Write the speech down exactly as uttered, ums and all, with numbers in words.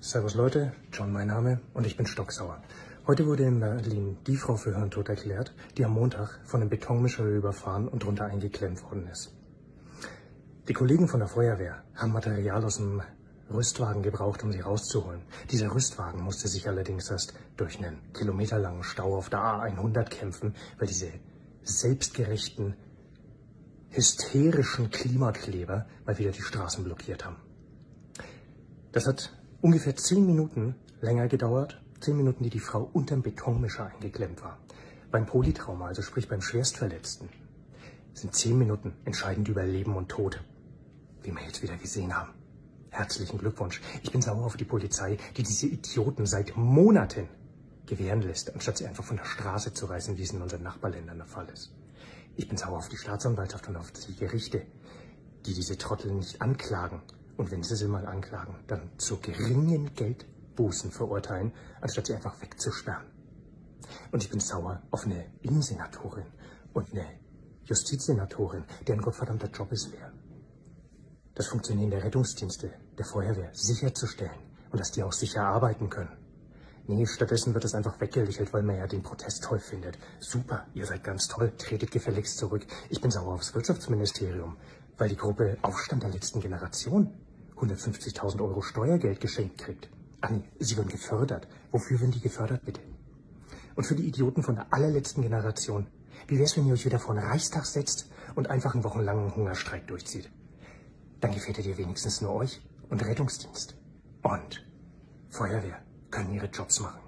Servus Leute, John mein Name und ich bin stocksauer. Heute wurde in Berlin die Frau für hirntot erklärt, die am Montag von einem Betonmischer überfahren und drunter eingeklemmt worden ist. Die Kollegen von der Feuerwehr haben Material aus dem Rüstwagen gebraucht, um sie rauszuholen. Dieser Rüstwagen musste sich allerdings erst durch einen kilometerlangen Stau auf der A hundert kämpfen, weil diese selbstgerechten, hysterischen Klimakleber mal wieder die Straßen blockiert haben. Das hat ungefähr zehn Minuten länger gedauert, zehn Minuten, die die Frau unterm Betonmischer eingeklemmt war. Beim Polytrauma, also sprich beim Schwerstverletzten, sind zehn Minuten entscheidend über Leben und Tod, wie wir jetzt wieder gesehen haben. Herzlichen Glückwunsch. Ich bin sauer auf die Polizei, die diese Idioten seit Monaten gewähren lässt, anstatt sie einfach von der Straße zu reißen, wie es in unseren Nachbarländern der Fall ist. Ich bin sauer auf die Staatsanwaltschaft und auf die Gerichte, die diese Trottel nicht anklagen. Und wenn sie sie mal anklagen, dann zu geringen Geldbußen verurteilen, anstatt sie einfach wegzusperren. Und ich bin sauer auf eine Innensenatorin und eine Justizsenatorin, deren gottverdammter Job es wäre, das Funktionieren der Rettungsdienste, der Feuerwehr sicherzustellen und dass die auch sicher arbeiten können. Nee, stattdessen wird es einfach weggelächelt, weil man ja den Protest toll findet. Super, ihr seid ganz toll, tretet gefälligst zurück. Ich bin sauer aufs Wirtschaftsministerium, weil die Gruppe Aufstand der letzten Generation hundertfünfzigtausend Euro Steuergeld geschenkt kriegt. Ah nee, sie werden gefördert. Wofür werden die gefördert, bitte? Und für die Idioten von der allerletzten Generation, wie wär's, wenn ihr euch wieder vor den Reichstag setzt und einfach einen wochenlangen Hungerstreik durchzieht? Dann gefährdet ihr wenigstens nur euch und Rettungsdienst. Und Feuerwehr können ihre Jobs machen.